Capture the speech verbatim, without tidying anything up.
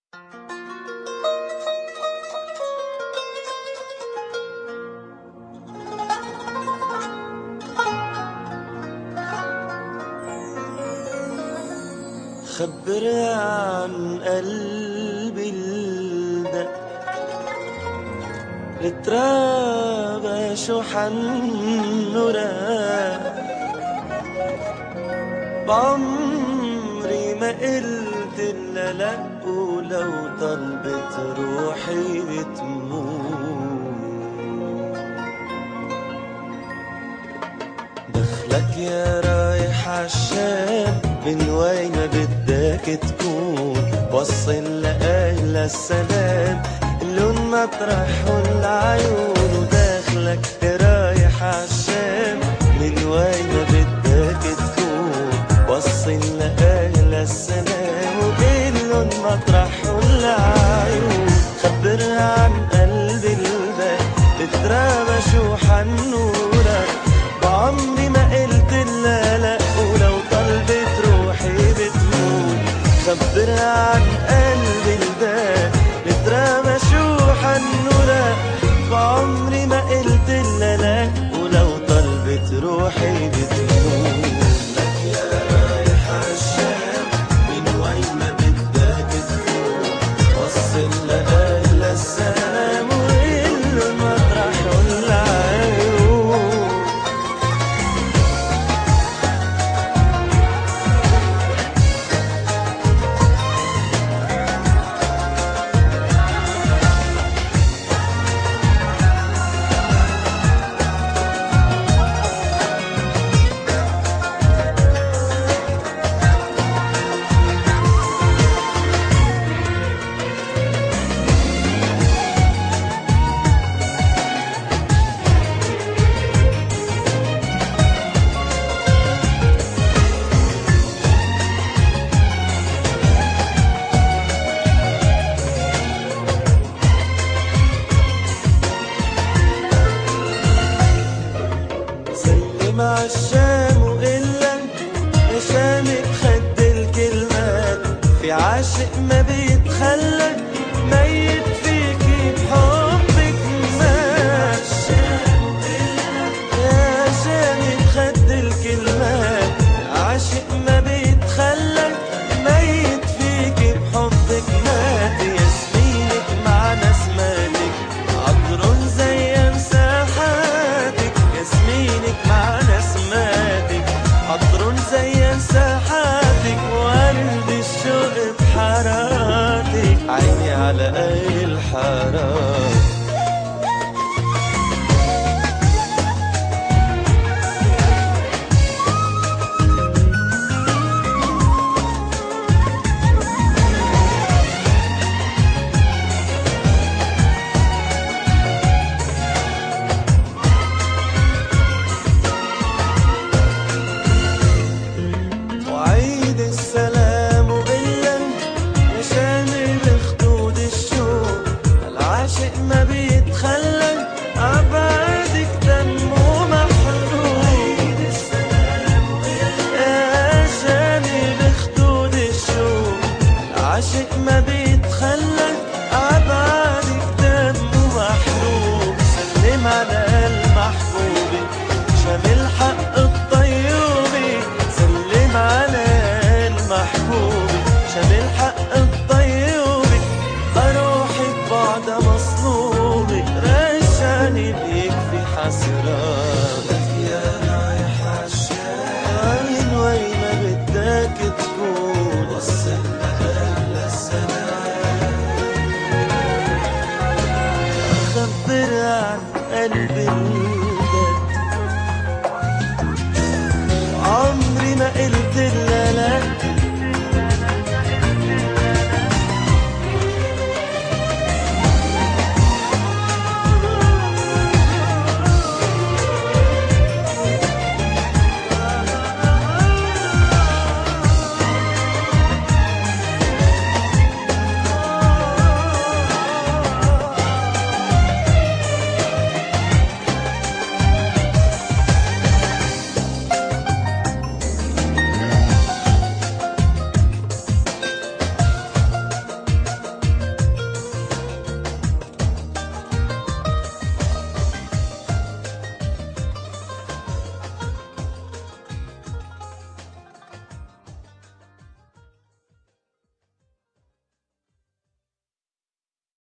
خبرني عن قلبي الدق التراب شو حنو راق بعمري ما قلت إلا لأ ولو طلبت روحي بتموت دخلك يا رايح عالشام من وين ما بدك تكون وصل لأهل السلام اللون مطرحهم العيون وداخلك رايح عالشام من وين ما بدك تكون وصل لأهل السلام وكلهم مطرحهم العيون خبرني عن قلبي الباقي بترابى شو حنورك بعمري ما قلت إلا لأ ولو طلبت روحي بتموت خبرني عن قلبي الباقي بترابى شو حنورك بعمري ما قلت إلا لأ ولو طلبت روحي بتموت لك يا رايح عالشام من وين ما بدك تكون وصل لأهل السلام وقلن مطرحهم العيون مع الشام وإلا يا شامك خد الكلمات في عاشق ما بيتخلى ميت فيكي بحبك مات يا شامك خد الكلمات عاشق ما بيتخلى ميت فيكي بحبك مات ياسمينك مع نسماتك عطر زي مساحاتك ياسمينك مع نسماتك عطر زي مساحاتك وقلب الشوق بحاراتك عيني على أي الحارات وعيد السلام وإلا يا شامل بخدود الشوق العاشق ما بيتخلى عبادك دمه محروق عيد السلام وإلا يا شامل بخدود الشوق العاشق ما بيتخلى